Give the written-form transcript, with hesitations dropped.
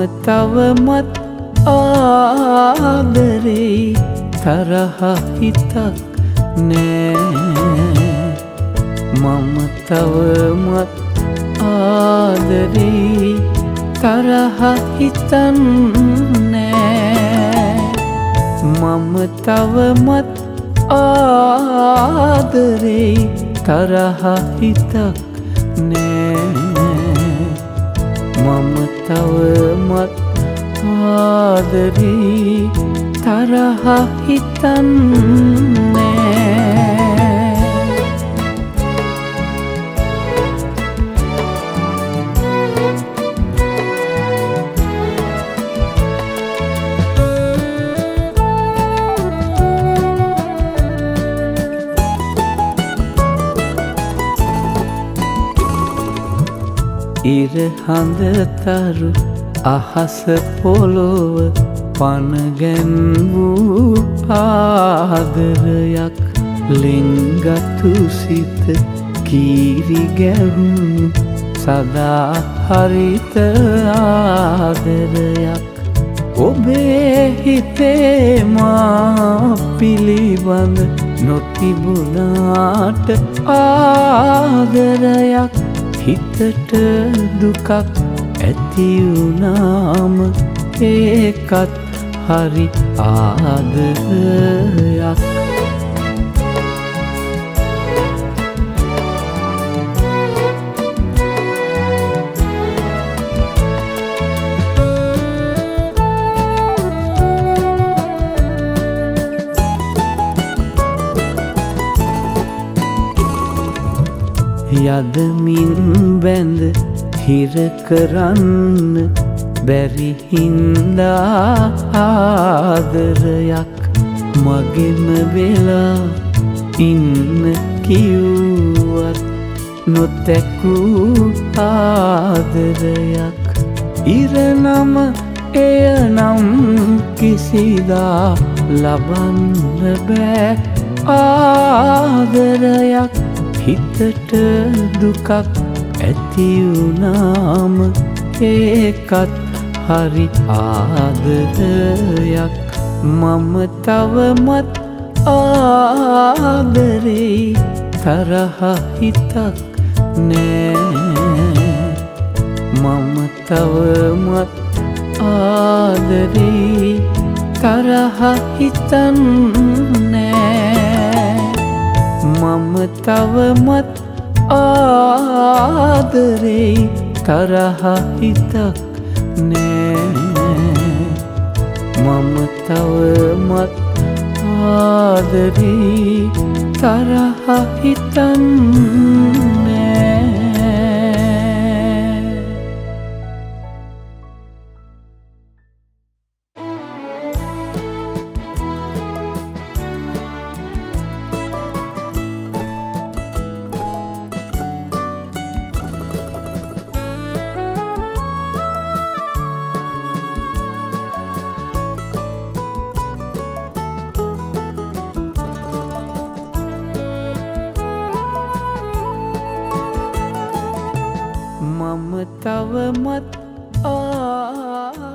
තවමත් ආදරේ තරහ හිතක් නෑ මම තවමත් ආදරේ තරහ හිතන්නේ මම තවමත් ආදරේ තරහ හිතක් නෑ මම තවමත් ආදරේ තරහ හිතන්නේ ඉර හඳ තරු අහස පොළොව පනගැන් වූ ආදරයක් ලෙන්ගතු සිත කීරි ගැහුණු සදා හරිත ආදරයක් ඔබේ හිතේ මා පිළිබඳ නොතිබුණාට ආදරයක් හිතට දුකක් ඇති වුණාම ඒකත් හරි ආදරයක් යදමින් බැඳ හිර කරන්න බැරි හින්දා ආදරයක් මගෙම වෙලා ඉන්න කිව්වත් නොතැකූ ආදරයක් ඉරනම එය නම් කිසිදා ලබන්න බෑ ආදරයක් හිතට දුකක් ඇති වුණාම ඒකත් හරි ආදරයක් මම තවමත් ආදරේ තරහ හිතක් නෑ මම තවමත් ආදරේ තරහ හිතන්නේ මම තවමත් ආදරේ තරහ හිතක් නෑ මම තවමත් ආදරේ තරහ හිතන්නේ මම තවමත්